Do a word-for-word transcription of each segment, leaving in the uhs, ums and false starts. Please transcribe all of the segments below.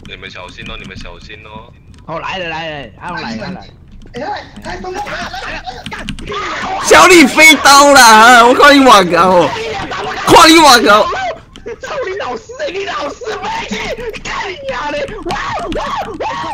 你们小心哦，你们小心哦。 哦，来了来了，他们来他来。 哎，开动作！ 小李飞刀啦！我看你瓦高，看你瓦高。 操你老师哎！你老师没？干你娘的！哇哇哇！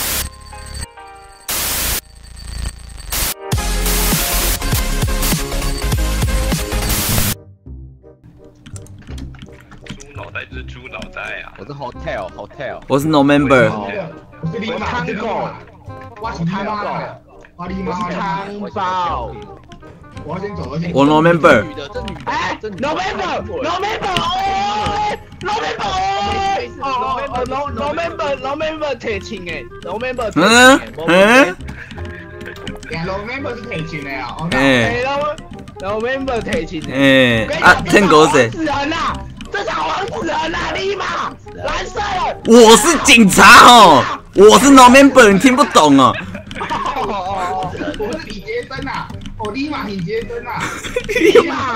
猪脑袋就是猪脑袋啊！ 我是 hotel hotel， 我是 no member。 我是李马，这个我是他妈的，我李马汤包。 我要先走，我先。 我 no member。 女的，这女的， 哎这女 ，no member，no member， 哦 ，no member， 哦哦 ，no no member，no member 铁青诶 ，no member 铁青诶， 嗯两 no member 是铁青的啊， 哎 ，no no member 铁青诶。 哎啊，天狗谁？ 死人呐！这场王子人呐，立马蓝色的。 我是警察哦，我是 no member， 你听不懂哦。 哦，我是李杰森呐，我立马李杰森呐， 立马。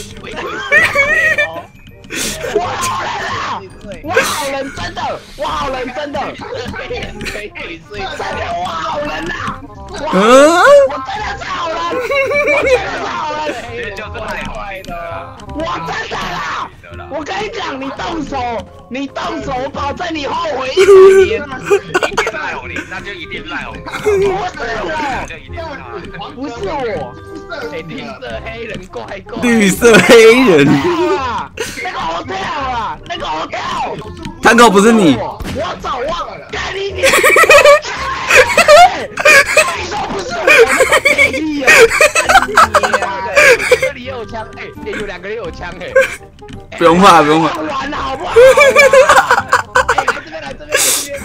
我好人啊！我好人，真的，我好人，真的。 可以可以睡， 真的，我好人呐！ 嗯， 我真的是好人，我真的是好人。 这就是太坏了。 我真的啦！我跟你讲，你动手，你动手，我保证你后悔一百年。 一定是赖红你，那就一定是赖红。 不是我， 就一定是他。 不是我。 绿色黑人怪怪， 绿色黑人。 啊！那个我跳了，那个我跳。 汤狗不是你。 我走，我干你娘！你说不是我，那个屁啊！ 这里也有枪，哎，有两个人有枪哎。 不用怕，不用怕。 玩好不好？ 哎，来这边，来这边，来这边。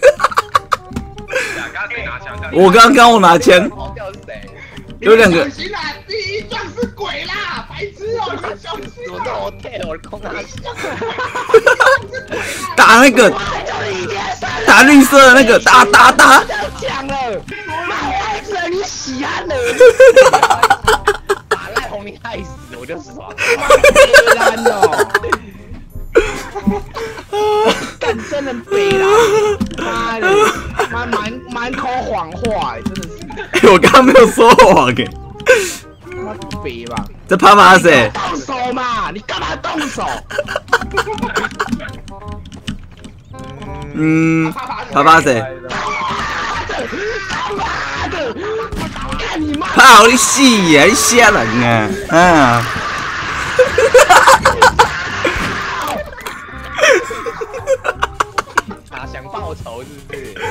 刚刚谁拿枪？ 我刚刚我拿枪。 跑掉是谁？ 有两个。 小心啦，第一仗是鬼啦，白痴哦，你们小心我的 hotel 空啊！ 打那个，打绿色的那个，打打打。 讲了，妈孩子，你喜欢了。 把赖红你害死我就爽。 北蓝哦，干真的北蓝，妈的，妈满满口谎话，真的是。 我刚刚没有说谎哎。 妈北吧。 这啪啪谁？ 动手嘛，你干嘛动手？ 嗯，啪啪谁？ 他妈的！干你妈！ 怕你死呀！你吓人啊！啊！ 啊，想报仇是不是？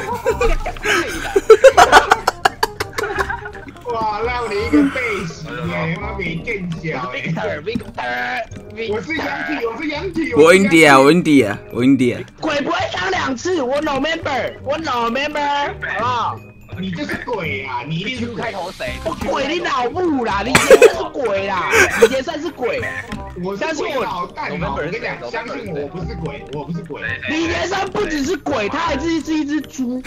哇，让你一个背袭哎，妈没更小哎。我是杨体，我是杨体。 我 India， 我 India， 我 India。 鬼不会讲两次，我 no member， 我 no member， 好不好？ 你就是鬼啊！你一定是开头谁？ 我鬼你脑部啦，李杰算是鬼啦，李杰算是鬼。 我相信我脑袋嘛，我跟你讲，相信我，我不是鬼，我不是鬼。 李杰山不只是鬼，他还是是一只猪。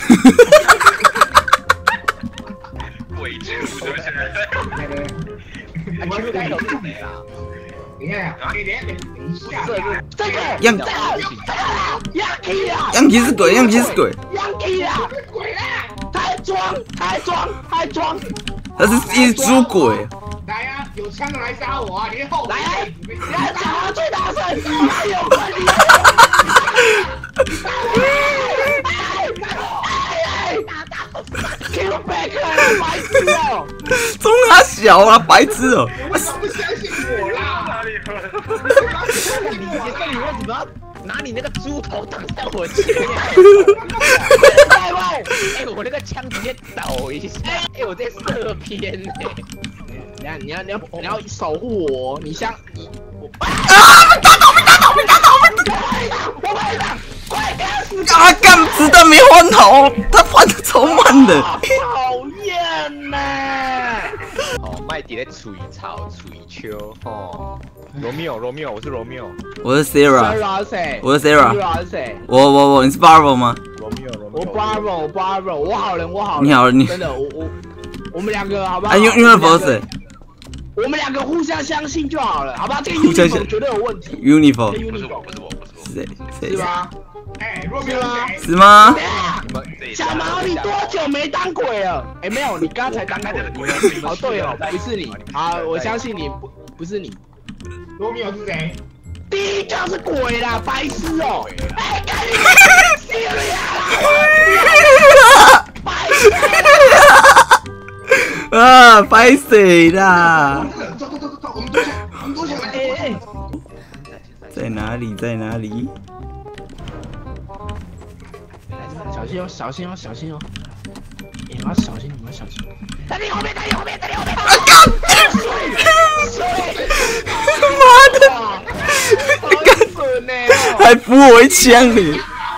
鬼猪是不是？ 我们开头是谁啊？你看，你连等一下， 这个样这个这个样 key 啊， 样 key 是鬼，样 key 是鬼， 样 key 啊， 鬼啦！ 他还装，他还装，他还装， 他是一只猪鬼。 来啊，有枪的来杀我啊！你后来啊，你要讲话最大声，他有问题。Q back 啊，白痴哦！ 中他小啊，白痴哦！ 为什么不相信我啦？ 李杰森，你为什么要拿你那个猪头挡在我前面？ 在位， 哎，我那个枪直接抖一下，哎，我在射偏呢。 你要你要你要你要守护我，你像你我啊！打倒，打倒，打倒，我被打，快点死！ 啊，干子弹没换好，他换的超慢的。 讨厌呐！ 哦，麦迪在吹草吹秋哦。罗密欧，罗密欧，我是罗密欧。 我是 Sarah， Sarah 谁？ 我是 Sarah。 Sarah 是谁？ 我我我，你是 Bravo 吗？ 罗密欧，罗密我欧。 Bravo， 我 Bravo， 我好人，我好人。 你好，你真的，我我我们两个好不好？ 啊，用用 uniform 是谁？ 我们两个互相相信就好了，好吧？这个 uniform 绝对有问题。 uniform 不是我，不是我，不是我。 是谁？谁？ 是吧？ 哎，若没有谁？ 是吗？ 小毛，你多久没当鬼了？哎，没有，你刚才当鬼。哦，对哦，不是你。好，我相信你，不不是你。 罗密欧是谁？ 第一就是鬼啦，白痴哦！哎，赶紧死呀！白痴！ 啊，白谁啦？ 走走走走走，我们躲起来，我们躲起来。哎哎， 在哪里？在哪里？ 小心哦，小心哦，小心哦！你们要小心，你们要小心！在你后面，在你后面，在你后面！啊！ 妈的！还扶我一枪你！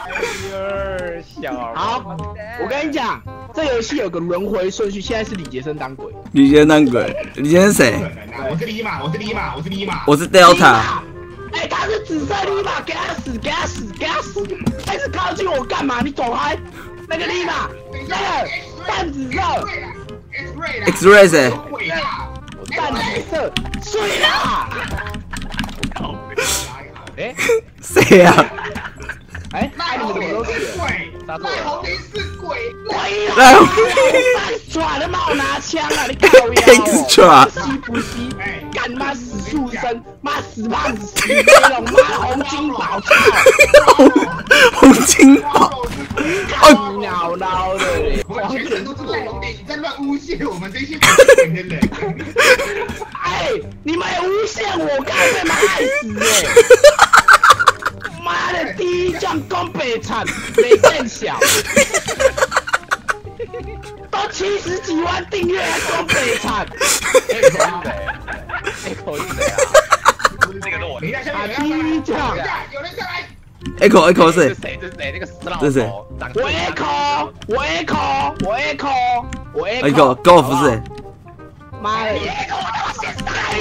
好，我跟你讲，这游戏有个轮回顺序，现在是李杰森当鬼。 李杰森当鬼，李杰森谁？ 我是李马，我是李马，我是李马， 我是 Delta。 哎，他是紫色李马，给他死，给他死，给他死！开始靠近我干嘛？你走开！那个李马，那个淡紫色 ，X-ray 谁？ 淡紫色，水啦！ 哎， 谁呀？ 哎，那你们怎么都是鬼？那红林是鬼， 鬼啦！耍的嘛，我拿枪啊！你搞呀 ！Extra， 吸不吸？干妈死畜生，妈死胖子，死飞龙，妈洪金宝，操！ 洪金宝， 哦，鸟挠的， 我们全程都是赖龙弟，你在乱诬陷我们这些可怜的人。 哎，你们诬陷我，干被妈害死哎！妈的，第一将攻北惨，没见小，都七十几万订阅还攻北惨， 哎，口音谁？哎，口音谁啊？ 这个是我。 等一下，下面第一将， 有人下来。 Echo Echo 这是谁？这是谁？那个死老这是谁头。 我 Echo， 我 Echo， 我 Echo， 我 Echo Golf 是谁？ 妈的 ，Echo 他妈先杀你！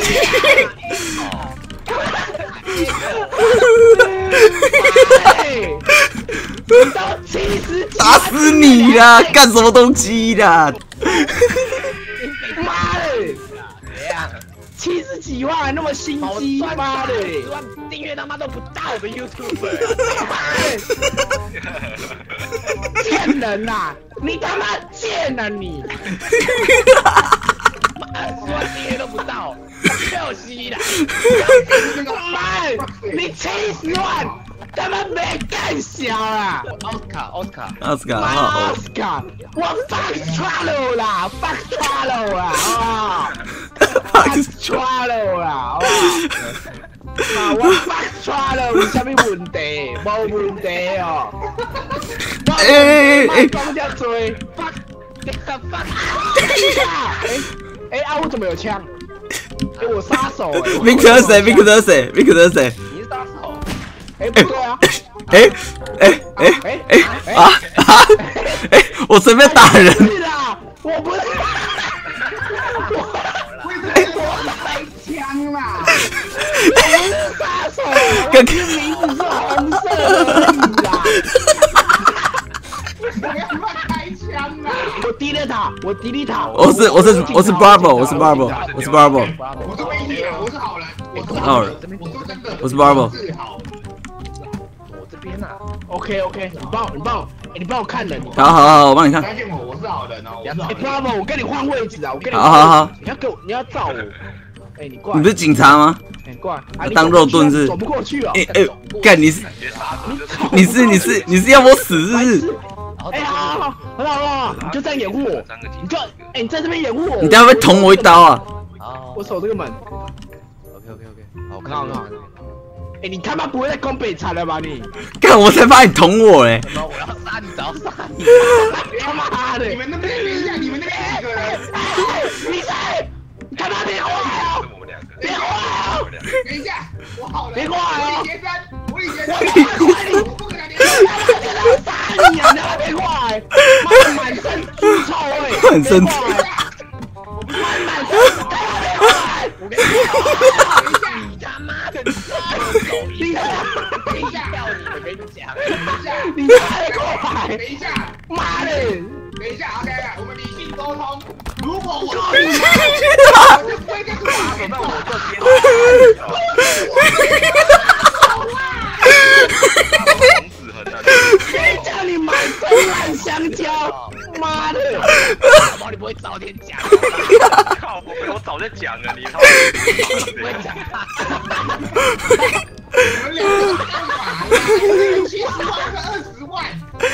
打死你啦！干什么东西啦？ 妈的！ 怎样？ 七十几万还那么心机，妈的！ 十万订阅他妈都不到的 YouTuber， 贱人呐！你他妈贱啊你！ 十万订阅都不到，笑死啦！ 妈，你七十万，他妈没干小啦！ 奥斯卡，奥斯卡， 奥斯卡， 奥斯卡，我 fuck Trello 啦 ，fuck Trello 啦，啊 ，fuck Trello 啦，好不好？啊，我 fuck Trello 有啥物问题？无问题哦。哎哎哎！讲遮多 ，fuck， fuck， 哎哎啊！我怎么有枪？哎，我杀手哎。 Victor 谁？Victor 谁？Victor 谁？ 你是杀手？ 哎，不对啊！ 哎哎哎哎哎啊啊！哎，我随便打人。 是啦，我不是。我开枪啦！我是杀手，我的名字是红色而已啦。 我要乱开枪啦！ 我低了塔，我低了塔。 我是我是我是 Barbo， 我是 Barbo， 我是 Barbo。 我是威胁，我是好人，我是好人， 我说真的， 我是 Barbo。 我这边啊。 OK OK， 你帮我，你帮我，哎，你帮我看人。 好好好，我帮你看。 相信我，我是好人哦。 哎 ，Bravo， 我跟你换位置啊，我跟你。 好好好。 你要给我，你要照我。哎，你过来。 你不是警察吗？ 哎，过来。 当肉盾是？ 走不过去哦。 哎哎，干你是？你是你是你是要我死是不是？ 哎，好好好，很好很好，你就这样掩护我，你就哎，你在这边掩护我。 你等下会捅我一刀啊！ 我守这个门。 OK OK OK， 好， 看好看。哎，你他妈不会再攻北残了吧你？ 干，我才怕你捅我嘞！ 我要杀你，早杀你！ 他妈的！ 你们那边一下，你们那边几个人？ 你谁？你他妈别过来哦！别过来哦！ 等一下，我好人。 别过来哦！ 我以前我以前我我不可能连。 我杀你啊！你他妈别过来！妈的，满身猪臭味！ 满身猪。 满身，他妈别过来！我跟你讲，你他妈的，你他妈， 等一下， 我跟你讲， 等一下， 你快过来！ 等一下， 妈的！ 等一下 ，OK， 我们理性沟通。如果我我就不会跟你走到我这边。 黄子恒啊！ 香蕉，妈的！宝宝你不会早点讲？ 靠！我早就讲了，你他不会讲。 你们两个干嘛？这个七十万跟二十万，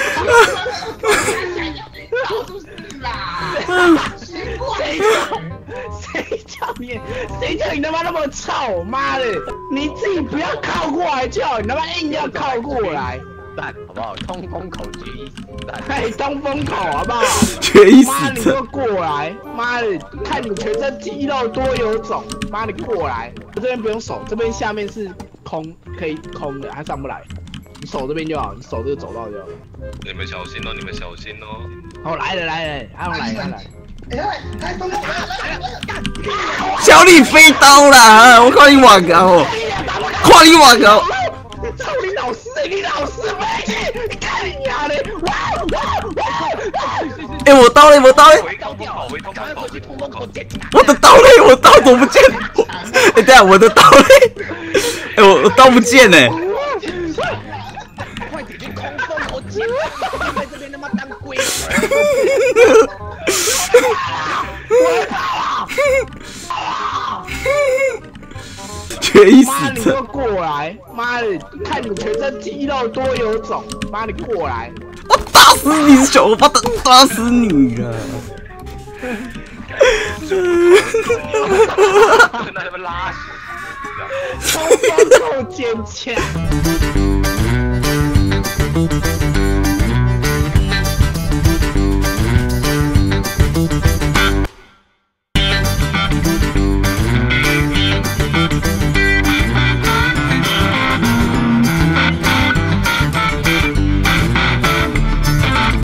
想要你早就是啦。奇怪， 谁叫你？谁叫你他妈那么臭？妈的！你自己不要靠过来就好，你他妈硬要靠过来。 蛋好不好？通风口决一死蛋。 哎，通风口好不好？ 决一死妈，你给战我。过来！妈的，看你全身肌肉多有种！妈，你过来！我这边不用手，这边下面是空，可以空的，它上不来。你手这边就好，你手这个走道就好。 你们小心哦，你们小心哦。 哦，来了来了，阿龙来了来。 哎，来，东东，来来来， 小李飞刀啦！我靠你瓦高，靠你瓦高！ 操你老师！你老师没？你看你娘的！哇哇哇！ 哎，我刀嘞，我刀嘞， 回通风口，回通风口，回通风口。 我的刀嘞，我刀怎么不见？哎，等下我的刀嘞！哎，我我刀不见呢。 快点去空风口捡！在这边他妈当龟！我跑了！ 决一死妈，你给战我！过来！妈的，看你全身肌肉多有种！妈，你过来！ 我打死你，小我把打打死你啊！ 那他妈拉屎！ 冲锋够坚强。